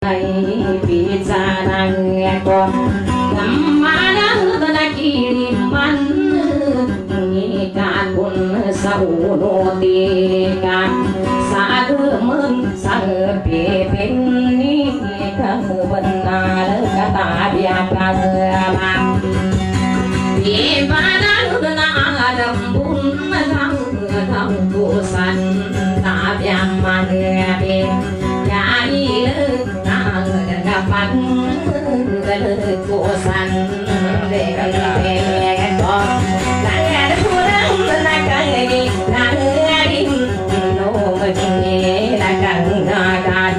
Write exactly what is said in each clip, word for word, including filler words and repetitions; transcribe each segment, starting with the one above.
bicara ko namana na kiriman ngikan pun sauno tika sa gemen sa pepin ni kamu benar kata biarkan di mana na adam pun kamu bosan tak yang mana jadi dapat kelukusan dengan kok nangga kurang menangkan ini nanggain no begini nakang nakan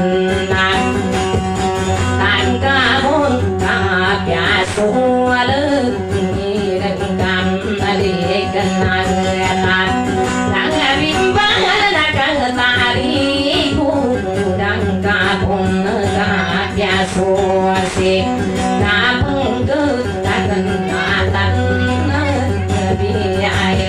tan kamun kapya sualu dengan adik kenal nangga bimbang nakang tariku dan kapun kapya suasi kapung ke takkan natang biaya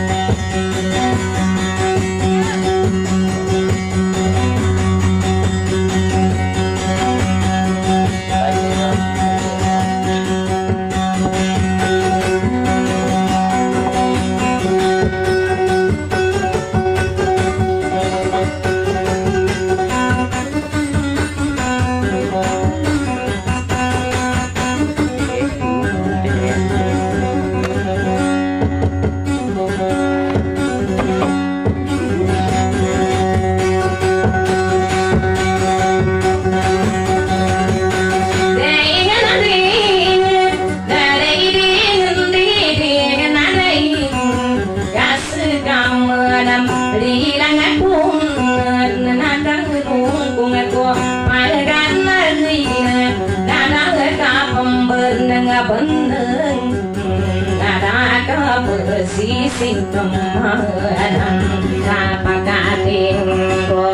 sisi kemahanan kapakating ko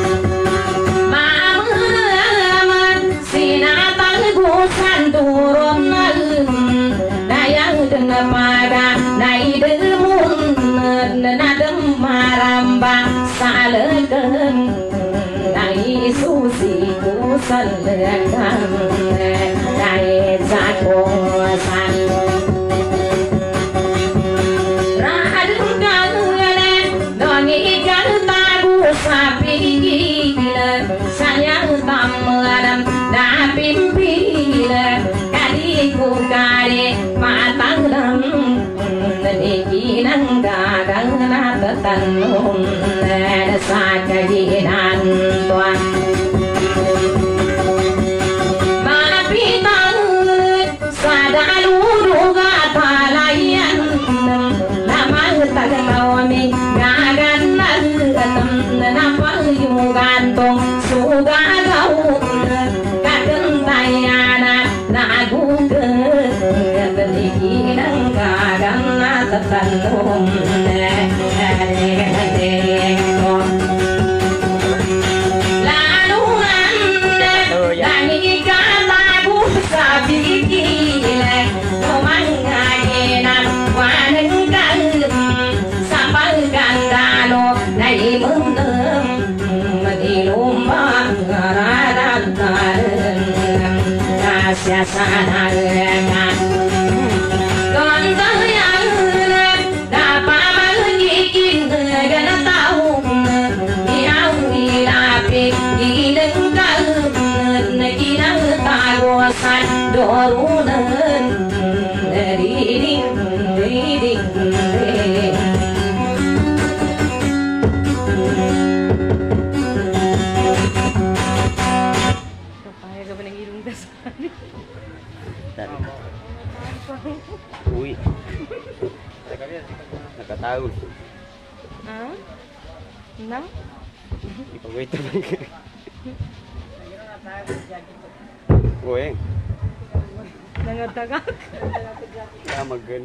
mamaman sinatang gusan turun dayang dengan pada naidemun nadem marambang salegen nai susi kusan lekan nai zakosan sayang tamuan dah pimpinan kadiku kari matang dam nikinang dagang natatanum sa kaginan tuan mapitang sadaluru gatalayan lamang tagawami gagan napang yung gantong suga daw kagantayana nagugan balikinang gagang natatanong laluan dani katago sa bigilin kumangainan wanang kalim sa pagkandalo na imunam magilumang rarataran kasya sanaran kontayan dapat magikin ganatawang iyang ilapit ilengkal naginang tagosan dorunan diding diding diding Uy, nakataon. Ah? Nang? Ipagwito lang ka. Uy, nangatagak. kamagan.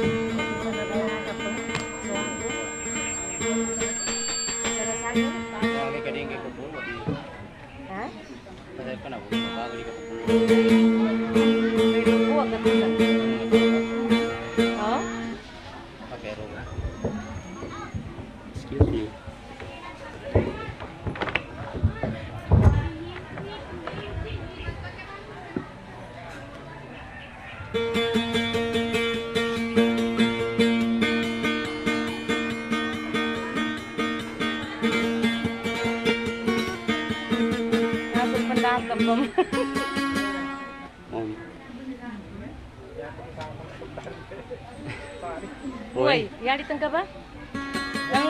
Sarasaya. kadang ke kebun di. Hah? Saya kan aku bawa di kebun. Itu buat ketusan. Oh? Pakai roga. Excuse me. Langsung pendatang dong. Om. Woi, yang di tengah apa? Yang?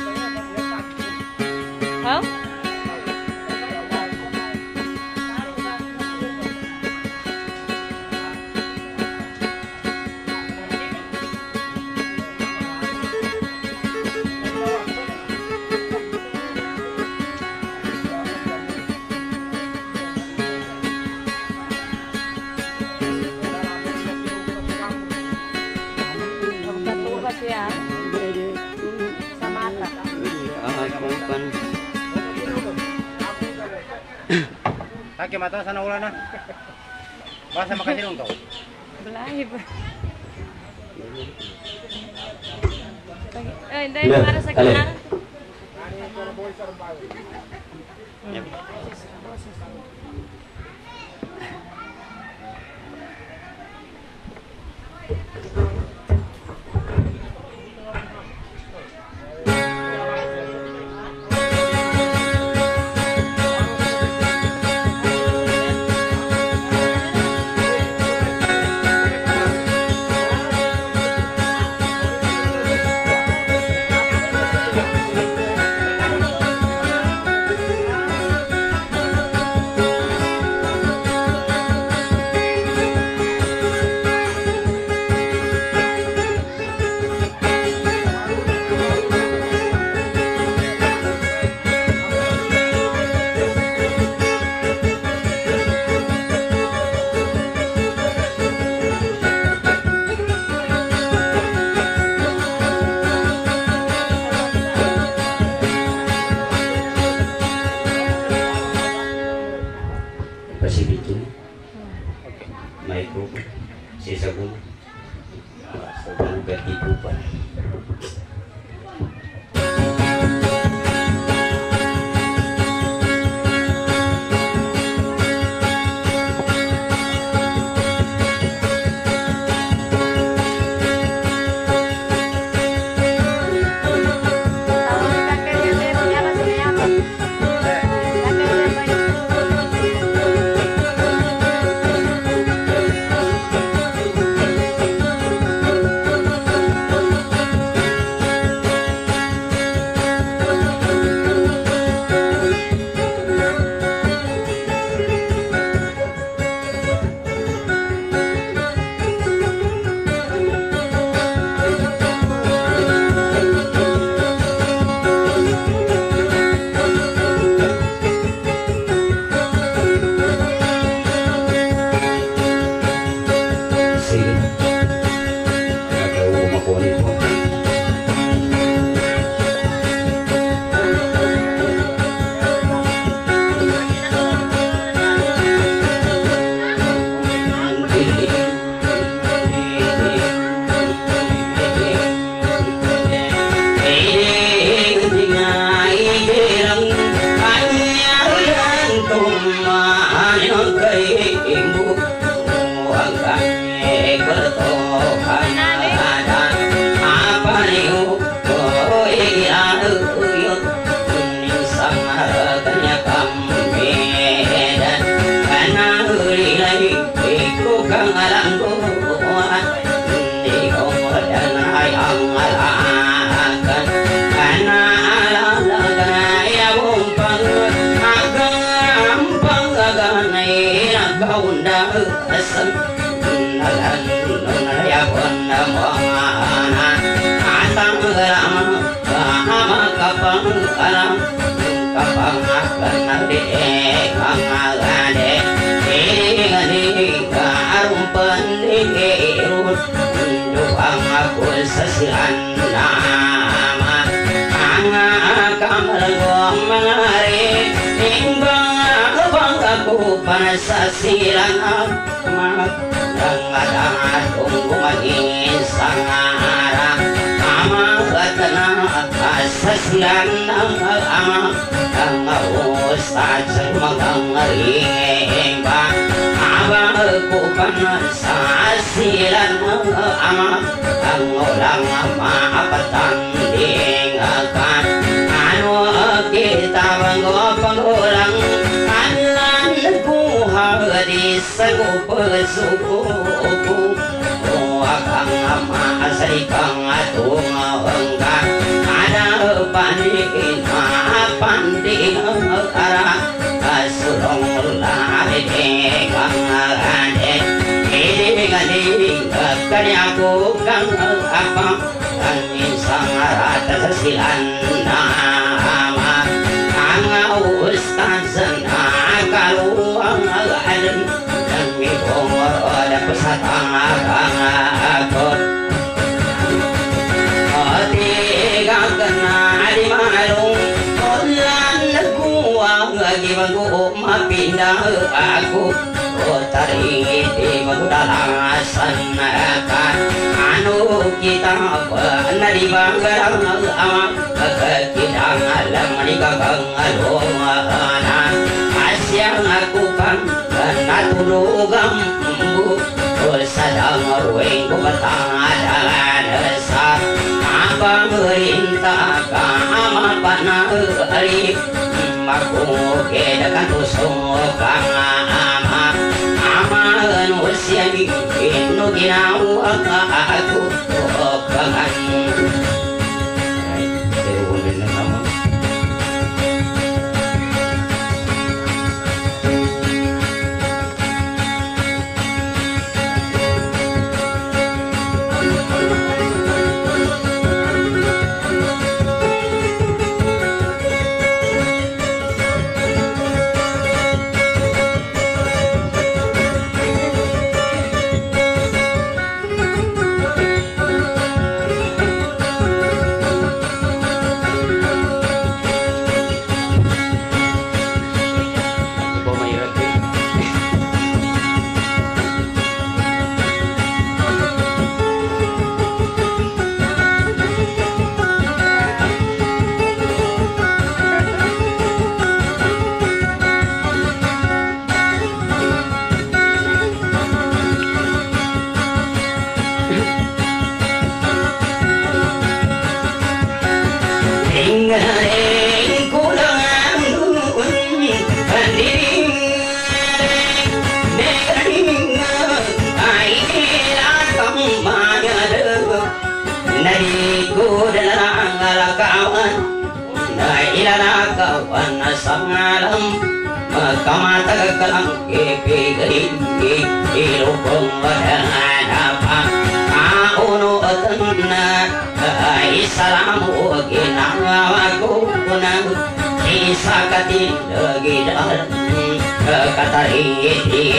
Hah? Ya, sama apa? bukan. Kaki mata sana ulana. Bahasa makasih dong kau. Belahi. Eh, dari mana sekarang? Ya. Sabun, sabun ganti kupan. Sasihan nama malagong mangari Imbang bang aku panasasilan Magdangadang tunggu maging sangara Amagatana asasilan ng ama Ang ustad sa magangaring ba Abang aku panasasilan ng ama Ang ulang maapatanding akan Ano kita pag-ulang Anan nagkuha di sa kupasuko O akang maasay kang atong hangga Ada pandiin mapanding ang ara Kasulong lalaki kang ade Hiling-hiling kanya ko kang apa Ang isang rata sa silan na ama Ang ustad sa nakaluang alin Ang ibong roda ko sa tangang akot O tiga ka na di malong Ulan nagkuwang agibang ko mapindah ako O taringit di magdalasan ka Ano kita ba na di ba garang ama Kakitang alam ni kakang alumana Asyang aku kan natulugang bu O sadang ruwing ko batangadan sa Abang rinta ka ama panari Magkukeda tusong kang ama Ama siya bikin no ginawa ako O kangan kawan sangalam kamatagalang kipigay ilupong dengan apa kauno na ay salamu ginagawa ko na isa katindagidan katariti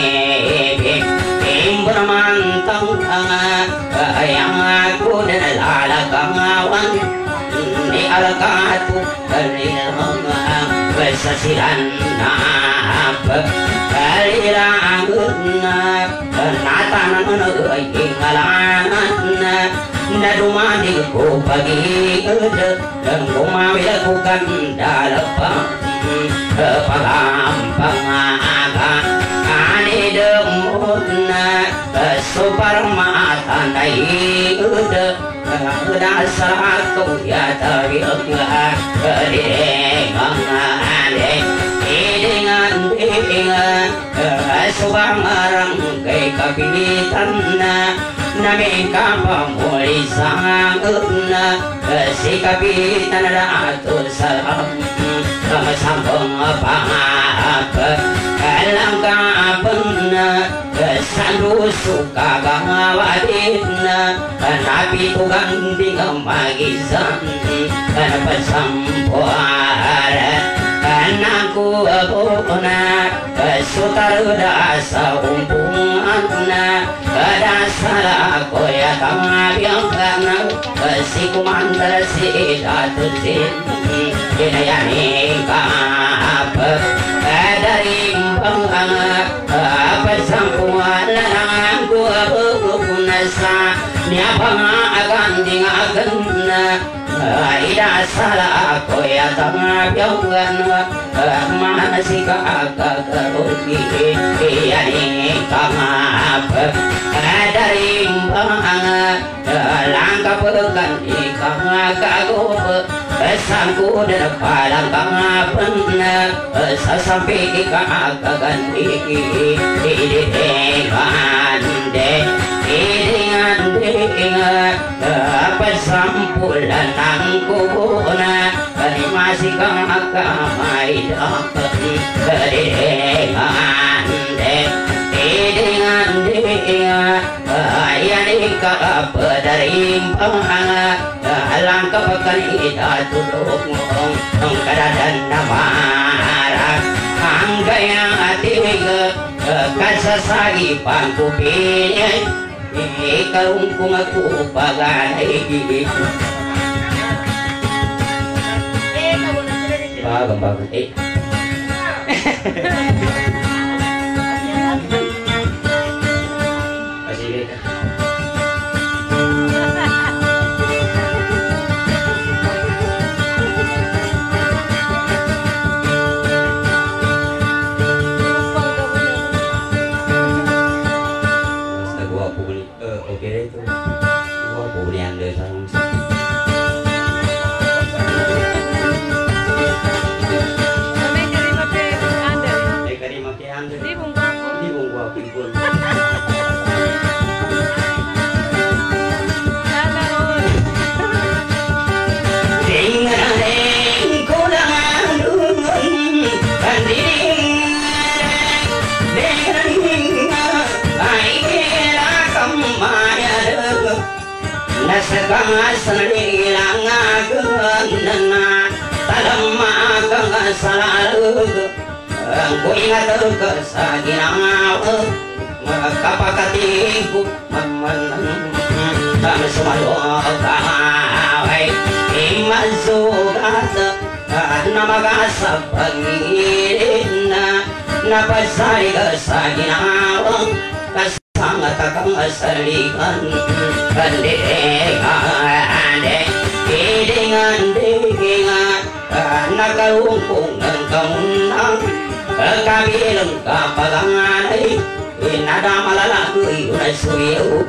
imbromantang ayang ako na lalagawan ni alakatu kalinang kesasiran kalilangan natanan ingalan na dumadi ko pagi dan kumawil ko kandalapang palampang aga kanidemot na suparmata na iuda dasar ko yata bilang kedengang ade dengan dengan subang arang kay kapitan na namin kapamuli sang na si kapitan na ato sa kamasambong pangap alam kapang na sanduso kagawalit na napitugang di ka magisan napasampuar Naku ako na sutar da sa umpung na kadasara koya tamabiang si kumandar si datu sin inayani kaap dari bang apa sampuan lang gua bunasa nyabang akan dingagan ida salah koya tamabiang masih kakak kerugi yani kaap dari bang langkah pekan ikan kagum sangku dan palang kapan sampai ikan ganti di dengan deh dengan dengan apa sampulan angkuna kali masih kakak main dengan deh dengan dengan yani kakak dari langkah pekan ida tutup ngomong kadadan namara angga yang atiga kasasagi pangku pilih ikarungkung aku baganai bagang bagang eh Segang asli langagana talama kang salalu ku ingat kesaginau kapakatiku maman tam sumalo kawai imazugat namagasa pangirina napasari kesaginau sangat kakang asalikan kandengan dengan dengan nakalungkung ng kamunang kabilang kapagangan ay nada malalagoy unay suyo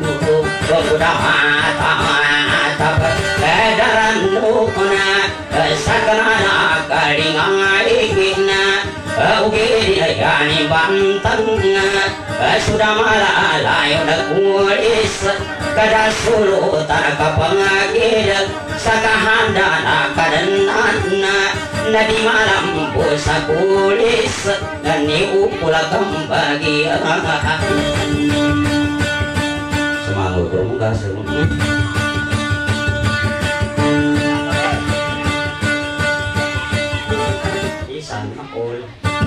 kudamatap daran na sa kanana kalingang igina ugin ayani bantang sudah malalayo nagmulis kada sulutan kapangagid sa kahanda na kadanan na di malampo sa pulis na niupula kang bagian sumangot ko mong kasang isan makol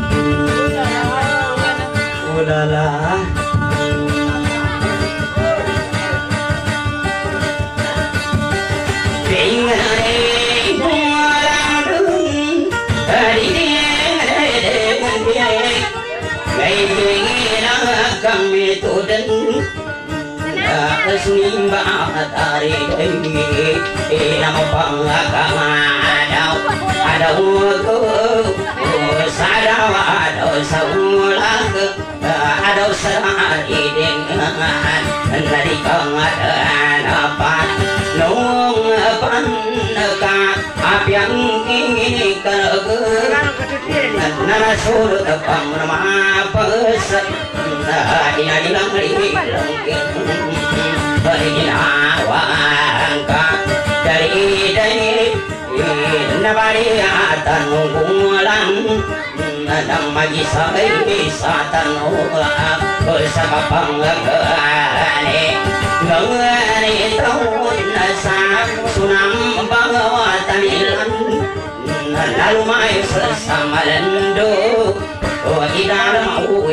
ulala kami tudan Sinimba tari nama pangakang adaw adaw ko sadaw adaw saulag adaw sarari dengan nari kang adapan nung panaka apiang ingin kanagan nanasulot pang namapes ina nilang rilang berginawan ka dari dari nabariatan ngulan nadang magisay sa tanula sa kapangagane ngani taon na sa sunang bangawatan ilan lalu may sa malando o idalam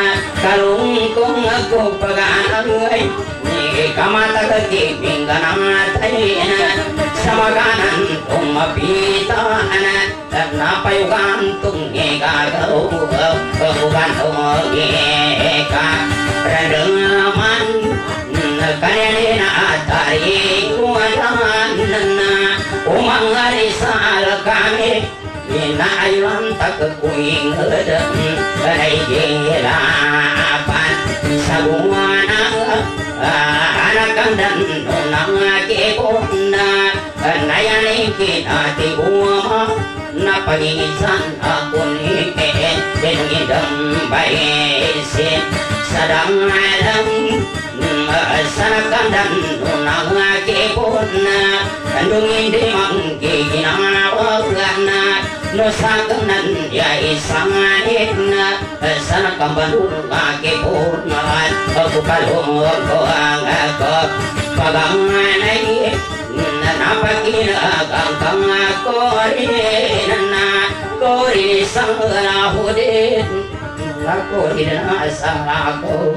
kalungkung aku pegangai ni kamata kaki pingganang taina sama kanan tumapita dan apa yugantung ngegagau bukan tungeka rendengaman kanena atari kuatan umang arisal kami ina ayuan tak kuing hedeng kai gelapan sabuana anak kandan nonang kepona nayani kita tibuma na pagingisan ako ni denidam baisin sadang alam sana kandan nonang kepona andungin di mangki ginawagan nusa kanan ya isanganina sana kambanun kepona aku kalung ko ang ako paganganay napakina kang kang korin na korin sang lahudin lakorin na sang ako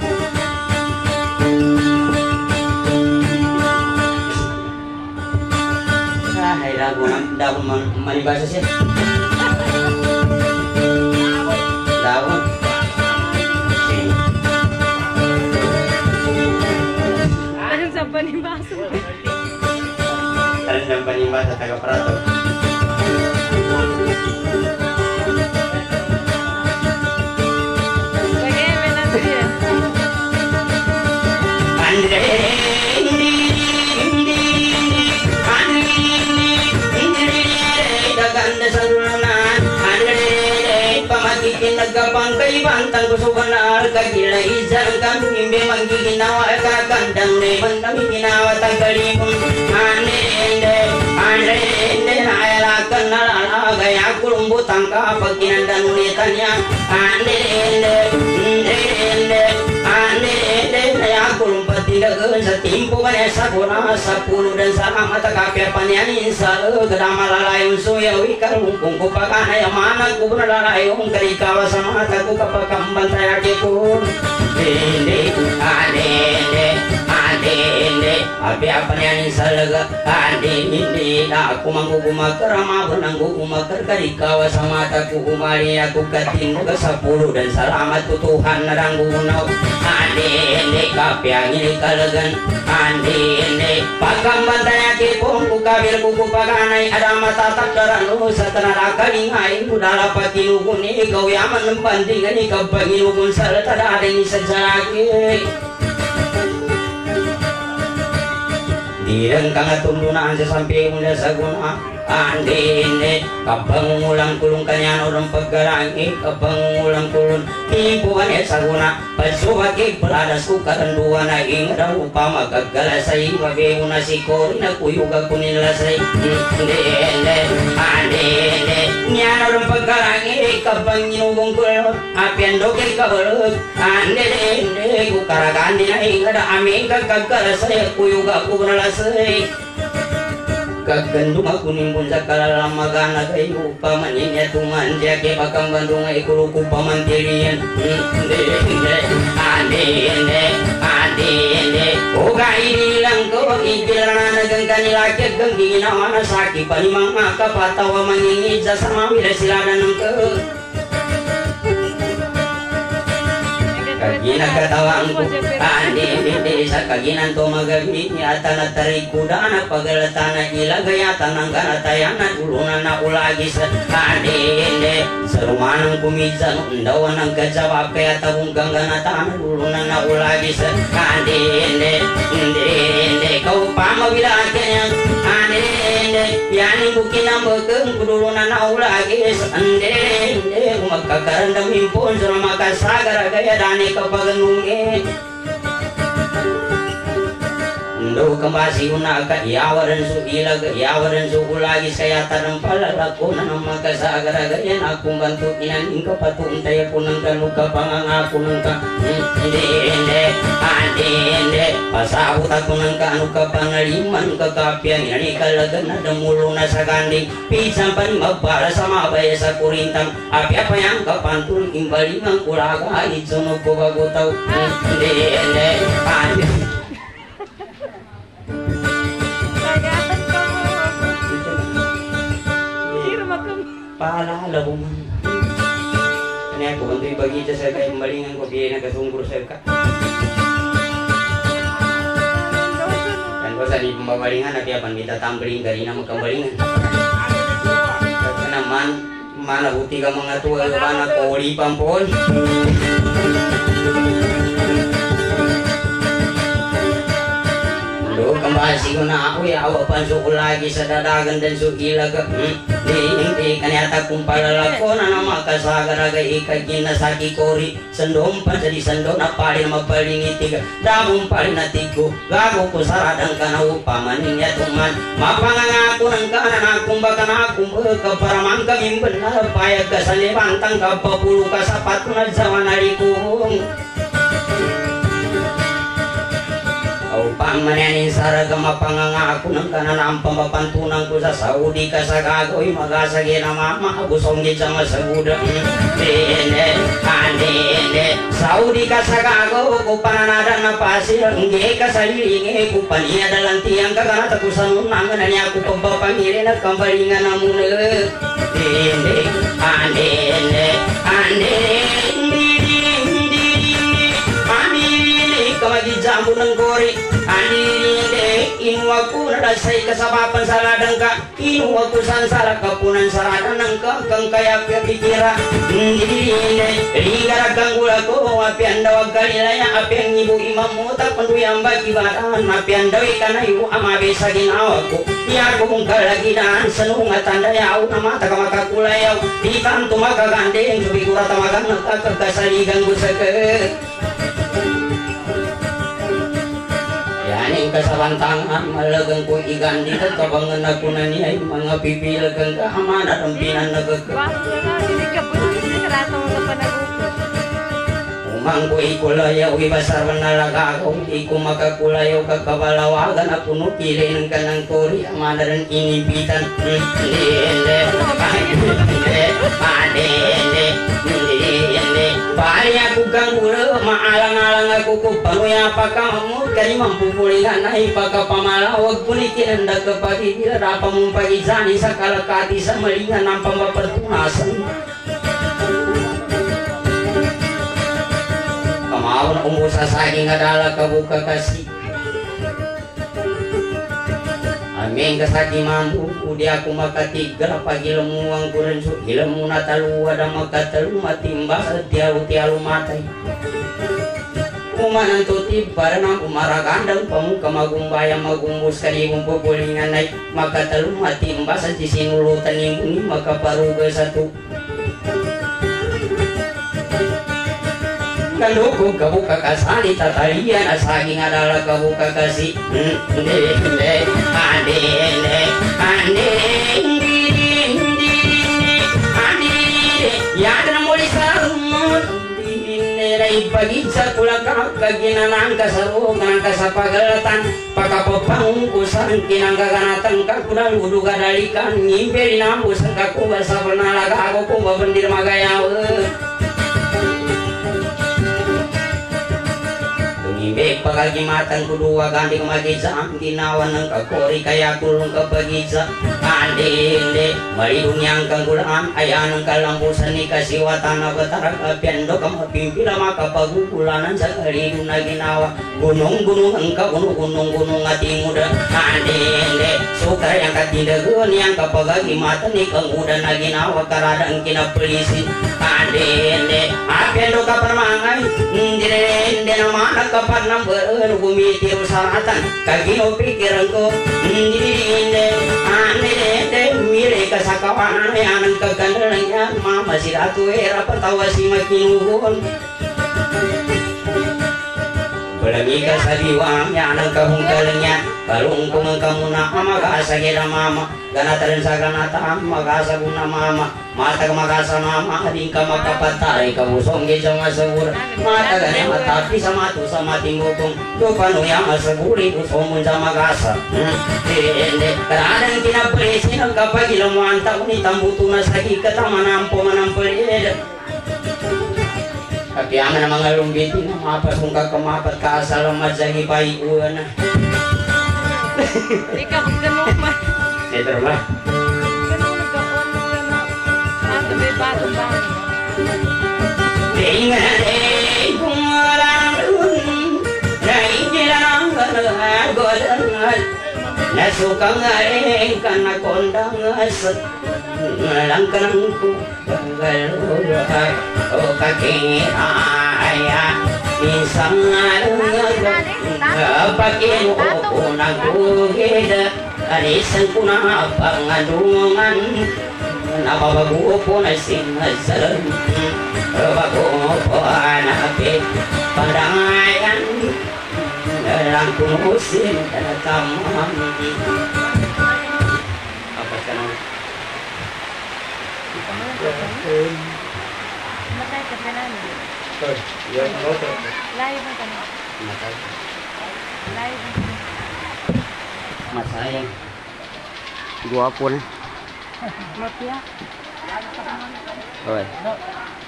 ay lagu daun manibasa siya daun Anong sa panibaso? Talang ng panimba sa taga-prato. Bagay, may nato yan. Andre, hindi, hindi, Andre, hindi, daganda sa lunan. Andre, pamagitin nagkapangkay bantang kusubanar kagila izan kami memang ginawa kagandang neman kami ginawa tagalimong ande ande ande ayalakan nalala gaya kurumbutang kapag kinandan ulitannya ande ande ande ande ande andeaya kurumpat tidak sa timpo kanya sa kuna sa puno dan sa mata kapya panyanin sa gedama lalayong suyawi karungkung kupakana yamana kubuna lalayong karikawa sa mata ko kapag kambantay akipun dende adende adende api apa nyanin sa laga adende na aku manggugumakar amabon ang gugumakar karikawa sa mata ko umari ako katin ka sa puno dan salamat tutuhan na ranggunaw adende kapya ngini kalagan andine pagambantanya kipong kukabil kukupaganay ada matatak darano sa tanarakalingain kudala patinuguni ikaw yaman ng bandingan ikaw panginugun sa latadarin sa saraki dirang kang atundunan sa samping mula sa guna andine kapang ulang kulong kanya orang paggarangi kapang ulang kulong timpuan ya sa guna pasubaki peladas ku karanduan na ingat upama kagalasay babe una si kori na kuyuga kunin lasay andine andine niya orang paggarangi kapang inugong kulong apian doke kabalog andine ku karagandi na ingat amin kagalasay kuyuga kunin lasay gagandung aku nimbun sakala lamagana kayu pamannya tuman jake bakam bandung ikulu ku pamantirian ande ande ande ande ande oga ilang ko ikilana gangkani laki ganggi nama saki panimang maka patawa mangingi sama wira siladan ke kagina katawangku andi di sa kaginan to magabi atana tariku dana pagalatana ilagaya tanangana tayana duluna na ulagi sa andi ende serumanang kumizan undawan ang kajawape atawung ganggana tanah duluna na ulagi sa andi ende ende ende kau pamawila akhirnya andi ende yani bukin ambekeng kuduluna na ulagi sa ende ende umakakaran damimpon selama kasagara gaya dani kapaganungin ndo kembasi unaga yawaran su ilag yawaran su ulagi saya tanam palalako na makasagara gaya aku bantu inan ingka patung taya punang kanuka pangangaku nangka ende ende ande ende pasahu takunang kanuka pangaliman kekapian ini kalagan ada muluna saganding pisang pan mabala sama baya sa kurintang api apa yang kapantul imbali ng kulaga itsuno ko bago tau ende ende ande paalala mo man. Kanya ako, banto ibagi sa kay malingan ko, biya nagkasungkur sa ka. Kan ko sa di pembalingan, nakiapan kita tambaling dari nama kembalingan. Kaya naman, mana buti ka mga tuwa, mana ko uli pampon. Lo kembali ko na ako ya awa pansuko lagi sa dadagan dan sukilag di hindi kanyata kung palalako na nama kasagaraga ikagin na saki kori sendom pa jadi sendom na pali na mapalingitiga dabong pali na tigo gago ko saradang ka na upamanin ya tuman mapangangako ng kanan akong baka na akong kaparamang kaming benar payag ka sa libantang kapapulo ka sa patunad sa manarikong pamanin saraga mapangangako ng kananang pamapantunang ko sa Saudi ka sa gagoy magasagi na mama busonggit sa masaguda ende ende Saudi ka sa gago ko pananadan na pasir nge ka sa lilingi ko paniya dalang tiyang kaganat ako sa nunangan na niya ko pagpapangili na kambalingan na muna ende ende ende ende kamagi jambu ng gori andiri inuwaku nadasay kasapapan sa ladang ka inuwaku sansara kapunan sarada ng kakang kaya pikira hindi rigaragang gula ko apian daw galilaya apian ibu imam mo tapanduyang bagi baran apian daw ikanayu amabe sa ginawa ko iya ko kung kalaginan sa nunga tandayaw na mata ka makakulayaw di tanto makaganding subigura tamagang nagkakasaligang gusagay yaning kasabantangan malagang ko igan dito kabangan ako na niya mga pipilagang kahamana ang pinanagang umang ko ikulayaw ibasarwan na lagakaw di ko makakulayaw kakabalawagan ako no pilin ka ng kori amana rin inibitan hindi hindi hindi hindi pari ako kang ula maalang-alang ako ko panuya pa ka mamut kani mampupulihan na ipakapamalawag punitin ang nagkapagigila rapa mong pagizani sa kalakati sa malingan ng pamapertunasan kamawan umusa sa aking adala kabuka kasi aming kasaki mampu udi aku makatigal pagi lemuang kuren su ilmu na talu ada makatalu matimba tialu tialu matai kumanan tuti barana umaragandang pamuka magumbaya magumbus kali gumpo pulingan naik makatalu matimba sa sinulutan ini maka paruga satu kaluku kabuka kasali tatalian asaging adalah kabuka kasih ande ande ande ande ande ya dan mulai sarumut dinerai pagi sa kulaka kaginanang kasarugan kasapagalatan pakapapangkusan kinanggaganatan kakunan udu kadalikan nyimperi nambusan kakubasa bernalaga aku kuba bendir magayawe Imbe pagagimatan kedua gandhi kemagisa ginawan ng kakori kaya kulong kapagisa andinde maridung yang kanggulaan ayan ng kalambusan ni kasiwatan na batara kapiando kamapimpila makapagugulanan sa karidung na ginawa gunung-gunung ang kagunung-gunung-gunung ating muda andinde sukar yang katindagun yang kapagagimatan ni kangguda na ginawa karadang kinapalisin andinde apiando kaparmangay ndire nama kapag nang bergumiti usahatan kagino pikiran ko ndine ane mire kasakawanan yang kagandalanya mama siratu era patawa si makinuhon Belami kasabiwang yang kahungkalnya kalung kung kamu na magasa kira mama ganatarin sa ganata magasa guna mama mata magasa mama ading ka makapatay kabusong gisa masagura mata gani matapi sa matu sa matingutong do panuya masaguri usomon sa magasa hindi karadang kinapresin ang kapagilamuan taon itambuto na sa ikatamanampo manampalid Kaya ang mga lumbiti na mapas kung kakamapat ka asal madsagi paiuan na. Ikaw, ganun man. Ito ba? Ganun nagkakon mo ka na. Ato may batong bago. Tingnan eh kung walang lun na ikilang kanagodan nasukang aring kanakondang asat ngalang kanang ko kagaluhay o kakihaya isang pakin ko nagugid alisan ko na pangadungan nababago po na sinasalan bago po hanapin pandangayan lang kumusin na tamang apa ka na Matay ka pa namin. Yan, motor. Live mo ka na. matay Live mo. masayang guwapo na Mapia. oy